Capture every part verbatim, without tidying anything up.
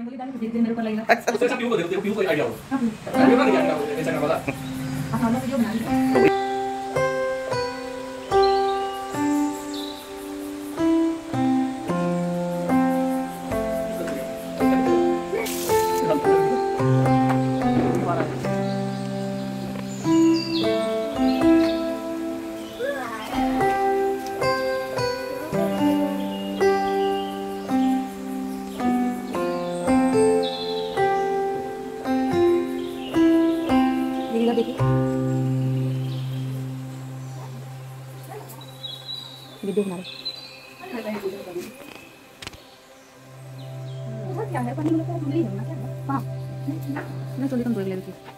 बोली डाल के मेरे ऊपर लगेगा। अच्छा तो क्यों को देखो क्यों कोई आइडिया हो क्यों ना दिया ऐसा करना पता आप हम लोग वीडियो बना रहे हैं। देखिए ये देखना क्या है पानी में तो नहीं होना क्या हां मैं चलिए तुम बोल ले देखिए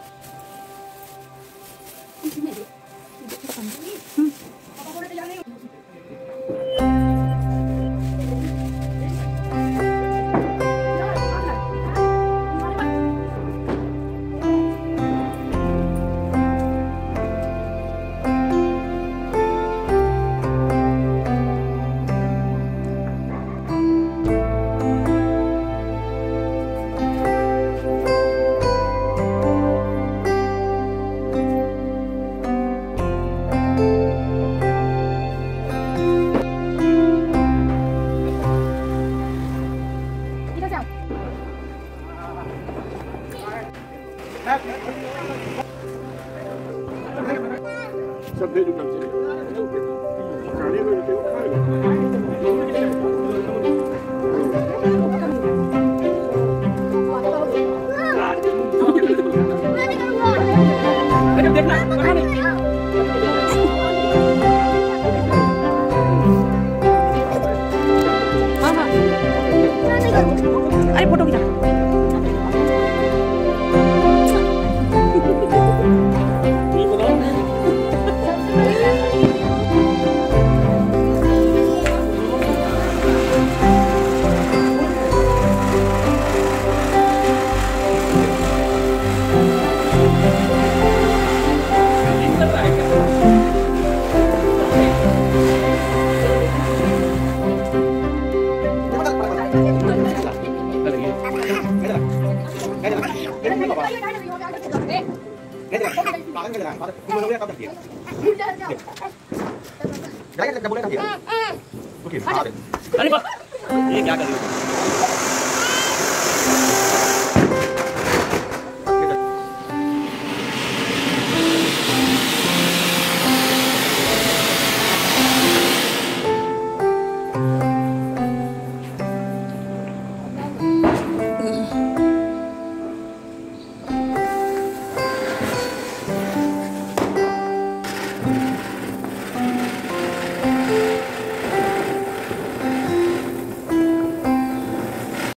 सब दे दूंगा खाने में तो खाएगा देखना हां हां अरे फोटो खींचा अरे ये क्या कर रही हो?